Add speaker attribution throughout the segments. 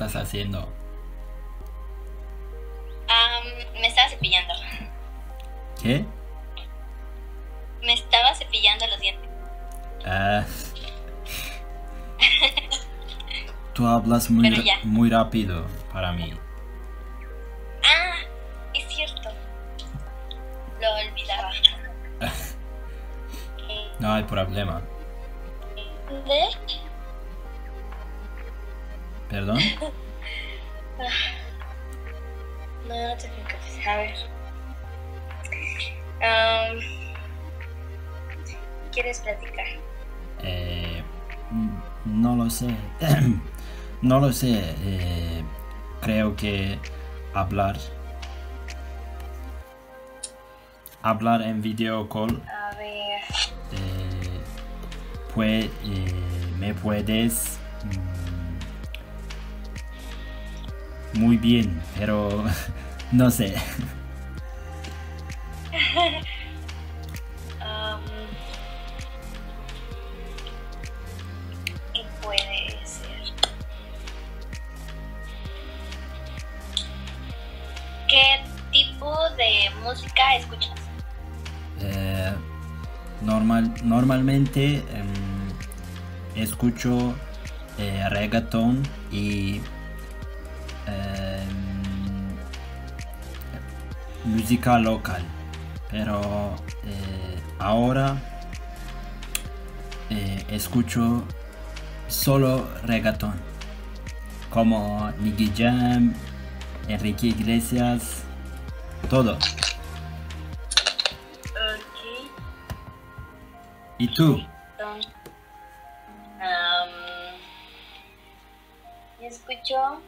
Speaker 1: estás haciendo?
Speaker 2: Me estaba cepillando.
Speaker 1: ¿Qué?
Speaker 2: Me estaba cepillando los dientes.
Speaker 1: Ah, tú hablas
Speaker 2: Pero ya.
Speaker 1: muy rápido para mí.
Speaker 2: Es cierto. Lo olvidaba.
Speaker 1: No hay problema.
Speaker 2: ¿De?
Speaker 1: ¿Perdón?
Speaker 2: No te preocupes. A ver. ¿Quieres platicar?
Speaker 1: No lo sé. No lo sé. Creo que hablar en video call.
Speaker 2: A ver.
Speaker 1: Me puedes muy bien, pero no sé.
Speaker 2: ¿Qué puede ser? ¿Qué tipo de música escuchas?
Speaker 1: Normalmente escucho reggaeton y música local, pero ahora escucho solo reggaeton, como Nicky Jam, Enrique Iglesias, todo. ¿Y tú?
Speaker 2: Yo escucho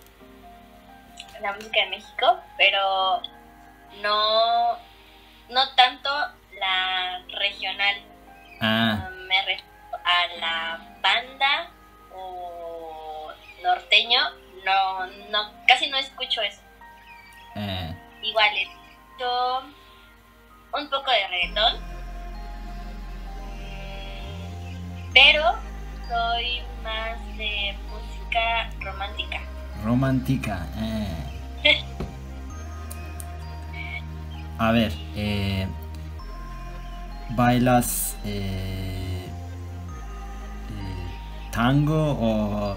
Speaker 2: la música de México, pero no tanto la regional. Me refiero a la banda o norteño. No, casi no escucho eso. Igual escucho un poco de reggaetón. Pero soy más de música romántica.
Speaker 1: Romántica. A ver, ¿bailas tango o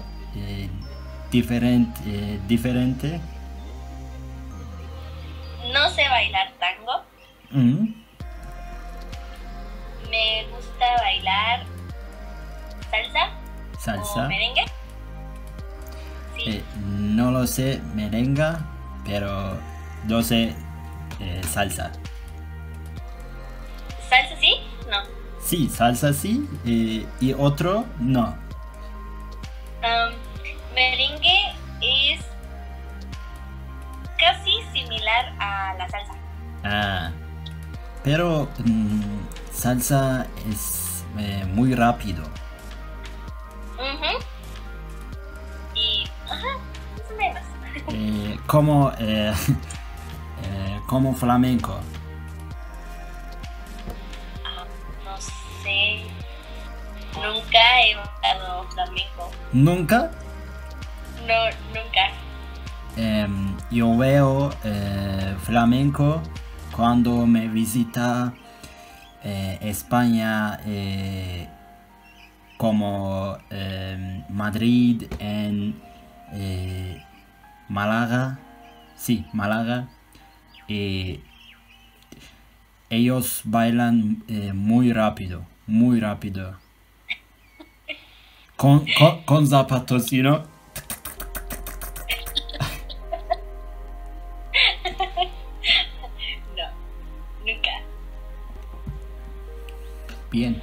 Speaker 1: diferente?
Speaker 2: No sé bailar tango. Me gusta bailar salsa o merengue. Sí.
Speaker 1: No lo sé merengue, pero yo sé salsa.
Speaker 2: ¿Salsa sí? No.
Speaker 1: Sí, salsa sí, y otro no.
Speaker 2: Merengue es casi similar a la salsa.
Speaker 1: Pero salsa es muy rápido.
Speaker 2: Y más o menos.
Speaker 1: Como flamenco.
Speaker 2: No sé. Nunca he bailado flamenco.
Speaker 1: ¿Nunca?
Speaker 2: No, nunca.
Speaker 1: Yo veo flamenco cuando me visita España, como Madrid, en Málaga. Sí, Málaga. Ellos bailan muy rápido. Con zapatos, ¿sí, no?
Speaker 2: No, nunca.
Speaker 1: Bien.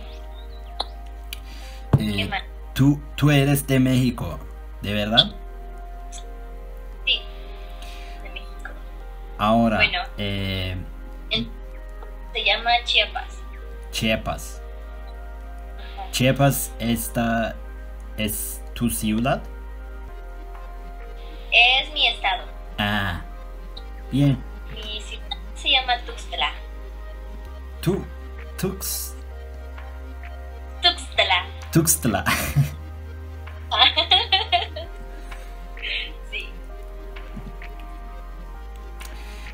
Speaker 2: ¿Qué más?
Speaker 1: Tú eres de México, ¿de verdad?
Speaker 2: Sí, de México.
Speaker 1: Ahora,
Speaker 2: Bueno, se llama Chiapas.
Speaker 1: Chiapas.
Speaker 2: Ajá.
Speaker 1: Chiapas, esta es tu ciudad.
Speaker 2: Es mi estado.
Speaker 1: Bien.
Speaker 2: Mi ciudad se llama Tuxtla.
Speaker 1: Tuxtla.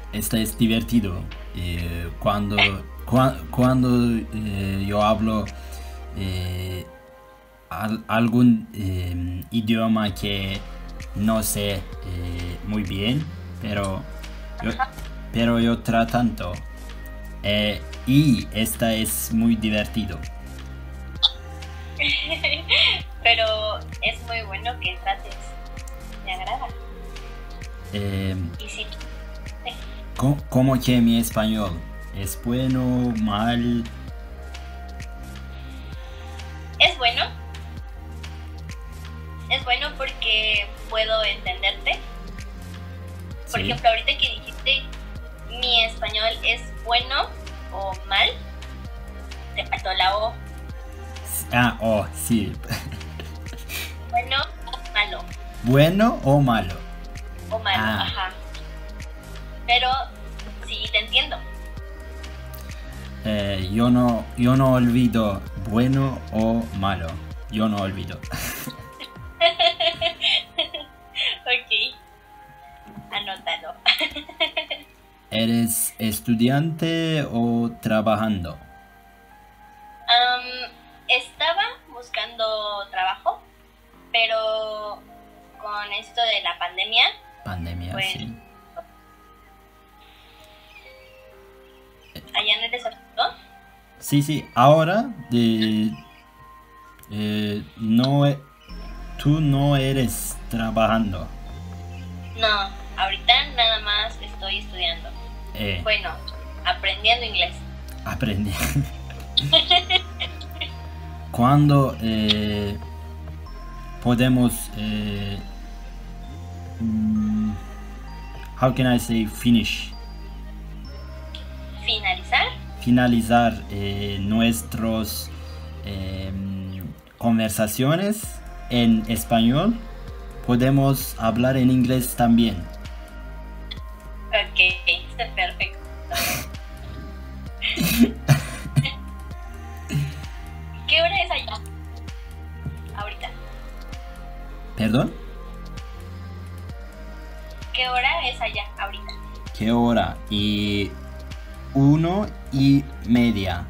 Speaker 1: este es divertido. Cuando yo hablo algún idioma que no sé muy bien, pero yo tratando. Y esta es muy divertido.
Speaker 2: Pero es muy bueno que trates. Me agrada. Y sí.
Speaker 1: ¿Cómo que mi español? ¿Es bueno, mal?
Speaker 2: Es bueno. Es bueno porque puedo entenderte. Por
Speaker 1: Sí.
Speaker 2: ejemplo, ahorita que dijiste mi español es bueno o mal, te faltó la O.
Speaker 1: Oh, sí.
Speaker 2: Bueno o malo.
Speaker 1: ¿Bueno o malo?
Speaker 2: O malo,
Speaker 1: Ah.
Speaker 2: ajá. Pero sí, te entiendo.
Speaker 1: Yo no olvido bueno o malo. Yo no olvido.
Speaker 2: Ok, anótalo.
Speaker 1: ¿Eres estudiante o trabajando?
Speaker 2: Estaba buscando trabajo, pero con esto de la pandemia,
Speaker 1: Pandemia,
Speaker 2: Pues-
Speaker 1: sí.
Speaker 2: allá no eres adulto.
Speaker 1: Sí. Ahora tú no eres trabajando.
Speaker 2: No, ahorita nada más estoy estudiando. Bueno, aprendiendo inglés.
Speaker 1: Aprendí. ¿Cuándo podemos how can I say finish?
Speaker 2: Finalizar.
Speaker 1: Finalizar nuestras conversaciones en español. Podemos hablar en inglés también.
Speaker 2: Ok, está perfecto. ¿Qué hora es allá? Ahorita.
Speaker 1: ¿Perdón?
Speaker 2: ¿Qué hora es allá? Ahorita.
Speaker 1: ¿Qué hora? Y 1:30.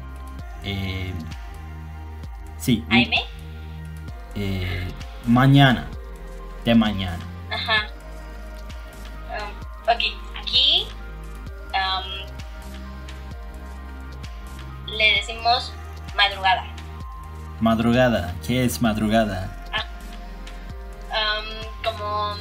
Speaker 1: Sí.
Speaker 2: ¿AM?
Speaker 1: Mañana. De mañana.
Speaker 2: Ajá. Ok, aquí le decimos madrugada.
Speaker 1: Madrugada. ¿Qué es madrugada?
Speaker 2: Como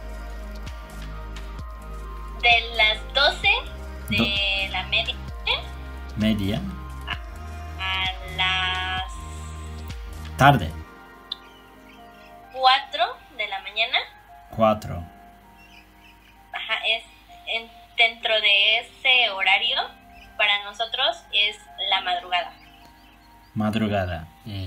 Speaker 2: de las 12 de la media
Speaker 1: Media.
Speaker 2: a las
Speaker 1: Tarde.
Speaker 2: 4 de la mañana.
Speaker 1: 4.
Speaker 2: Ajá, es dentro de ese horario, para nosotros es la madrugada.
Speaker 1: Madrugada.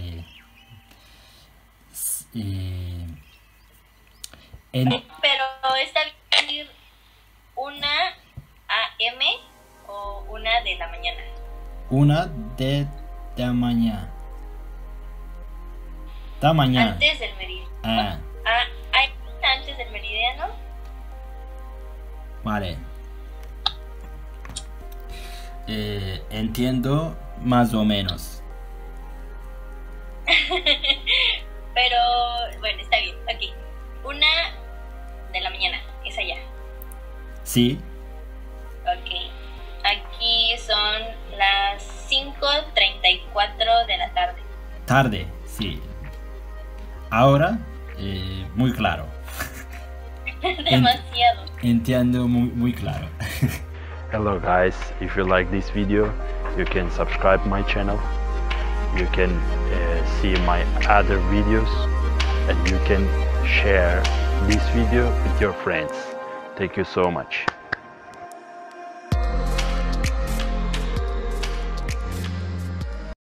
Speaker 2: Pero está bien 1 AM o 1 de la mañana.
Speaker 1: 1 de la mañana. Da mañana.
Speaker 2: Antes del meridiano.
Speaker 1: Ah,
Speaker 2: Antes del meridiano.
Speaker 1: vale. Entiendo más o menos.
Speaker 2: Pero bueno, está bien. Ok. 1 de la mañana es allá.
Speaker 1: Sí.
Speaker 2: Ok. Aquí son las 5:34 de la tarde.
Speaker 1: Tarde, sí. Ahora, muy claro.
Speaker 2: Demasiado.
Speaker 1: Entiendo muy claro.
Speaker 3: Hello guys, if you like this video, you can subscribe my channel, you can see my other videos, and you can share this video with your friends. Thank you so much.